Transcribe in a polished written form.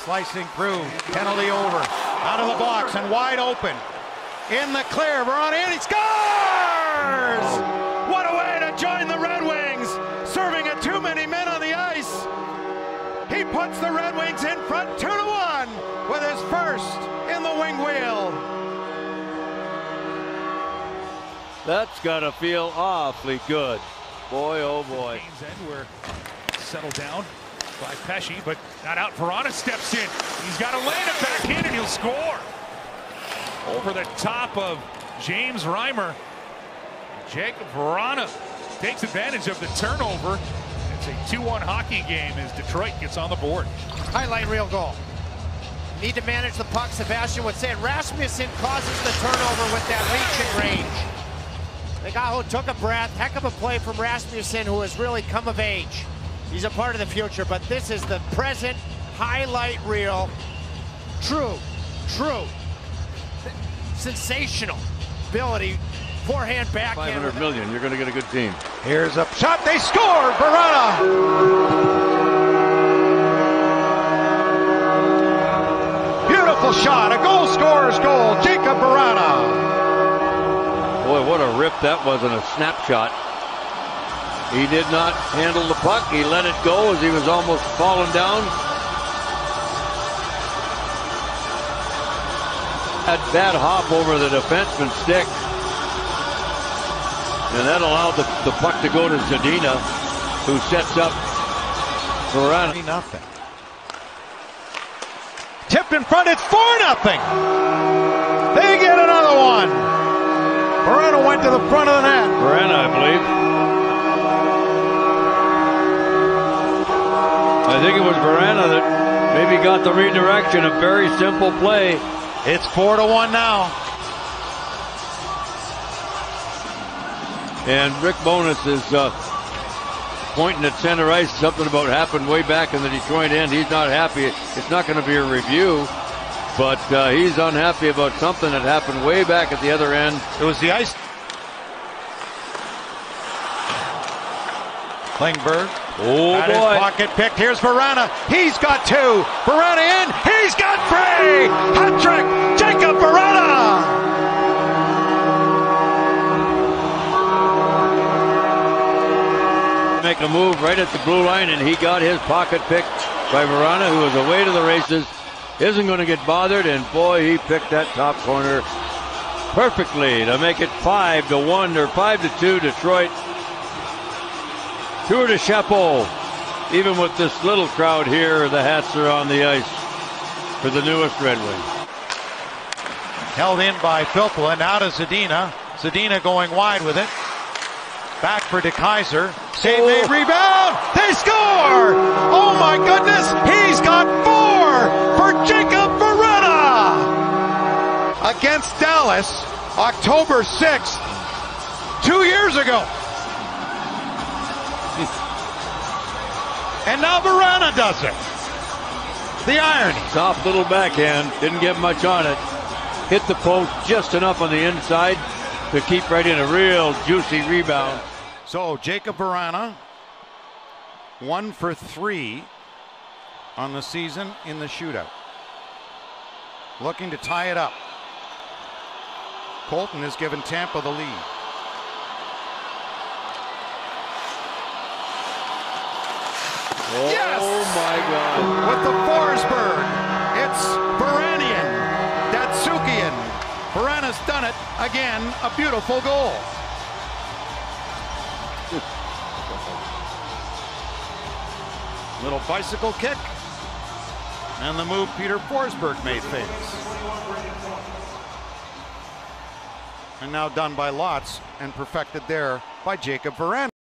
slicing through, penalty over, out of the box and wide open. In the clear, Vrana in, he scores! What a way to join the Red Wings, serving at too many men on the ice. He puts the Red Wings in front 2-1 with his first in the wing wheel. That's gotta feel awfully good. Boy, oh boy. We're settled down by Pesce, but not out. Vrana steps in. He's got to lay it back in and he'll score. Over the top of James Reimer. Jakub Vrana takes advantage of the turnover. It's a 2-1 hockey game as Detroit gets on the board. Highlight reel goal. Need to manage the puck. Sebastian would say Rasmussen causes the turnover with that reaching range. Legajo took a breath. Heck of a play from Rasmussen, who has really come of age. He's a part of the future, but this is the present highlight reel. True. Sensational ability. Forehand, backhand. 500 million, you're going to get a good team. Here's a shot, they score! Vrana! Beautiful shot, a goal scorer's goal, Jakub Vrana. Boy, what a rip that was in a snapshot. He did not handle the puck. He let it go as he was almost falling down. That bad hop over the defenseman's stick. And that allowed the puck to go to Zadina, who sets up Vrana. Nothing. Tipped in front, it's 4-0. They get another one. Vrana went to the front of the net. Vrana, I believe. I think it was Vrana that maybe got the redirection. A very simple play. It's 4-1 now. And Rick Bowness is pointing at center ice. Something about happened way back in the Detroit end. He's not happy. It's not going to be a review, but he's unhappy about something that happened way back at the other end. It was the ice. Klingberg. Oh, Got boy. his pocket picked. Here's Vrana. He's got two. Vrana in. He's got three. Hat trick. Jakub Vrana. Make a move right at the blue line, and he got his pocket picked by Vrana, who was away to the races. Isn't going to get bothered, and boy, he picked that top corner perfectly to make it 5-1 or 5-2 Detroit. Tour de chapeau. Even with this little crowd here, the hats are on the ice for the newest Red Wing. Held in by Filppula. Now to Zadina. Zadina going wide with it. Back for DeKeyser. Save made, rebound. They score! Oh my goodness! He's got 4 for Jakub Vrana against Dallas, October 6th, 2 years ago. And now Vrana does it. The irony. Soft little backhand. Didn't get much on it. Hit the post just enough on the inside to keep right in a real juicy rebound. So Jakub Vrana, 1 for 3 on the season in the shootout. Looking to tie it up. Colton has given Tampa the lead. Oh, yes! My God. With the Forsberg, it's Vranian, Datsyukian. Vrana's done it again, a beautiful goal. Little bicycle kick, and the move Peter Forsberg made famous. And now done by Lotz and perfected there by Jakub Vrana.